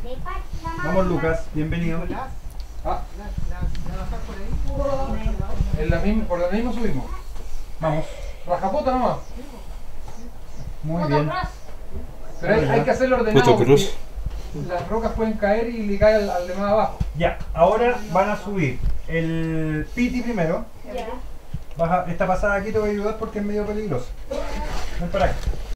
Vamos Lucas, bienvenido. Ah, por la misma subimos. Vamos. Rajapota nomás. Muy bien. Pero hay que hacerlo ordenado. Puto cruz. Porque las rocas pueden caer y le cae al de más abajo. Ya, ahora van a subir el Piti primero. Ya. Esta pasada aquí te voy a ayudar porque es medio peligroso. Ven para acá.